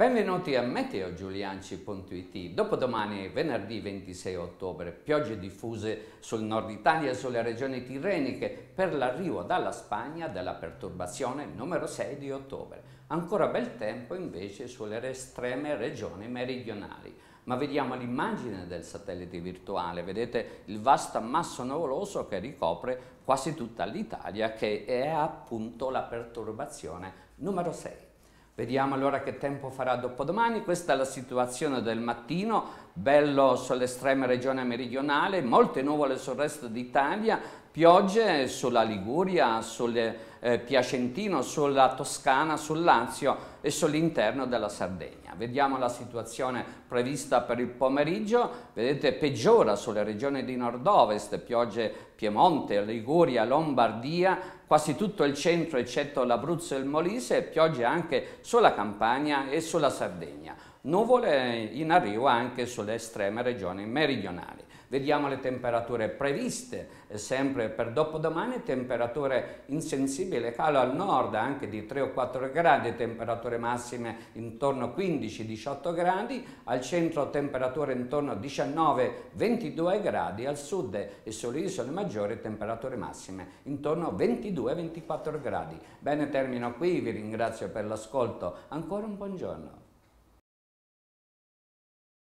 Benvenuti a meteogiulianci.it. Dopodomani, venerdì 26 ottobre, piogge diffuse sul nord Italia e sulle regioni tirreniche per l'arrivo dalla Spagna della perturbazione numero 6 di ottobre. Ancora bel tempo invece sulle estreme regioni meridionali. Ma vediamo l'immagine del satellite virtuale. Vedete il vasto ammasso nuvoloso che ricopre quasi tutta l'Italia, che è appunto la perturbazione numero 6. Vediamo allora che tempo farà dopodomani. Questa è la situazione del mattino, bello sull'estrema regione meridionale, molte nuvole sul resto d'Italia, piogge sulla Liguria, sul Piacentino, sulla Toscana, sul Lazio e sull'interno della Sardegna. Vediamo la situazione prevista per il pomeriggio. Vedete, peggiora sulle regioni di nord-ovest, piogge Piemonte, Liguria, Lombardia, quasi tutto il centro eccetto l'Abruzzo e il Molise, e piogge anche sulla Campania e sulla Sardegna. Nuvole in arrivo anche sulle estreme regioni meridionali. Vediamo le temperature previste sempre per dopodomani, temperature insensibili, calo al nord anche di 3 o 4 gradi, temperature massime intorno a 15-18 gradi, al centro temperature intorno a 19-22 gradi, al sud e sulle isole maggiori temperature massime intorno a 22-24 gradi. Bene, termino qui, vi ringrazio per l'ascolto, ancora un buongiorno.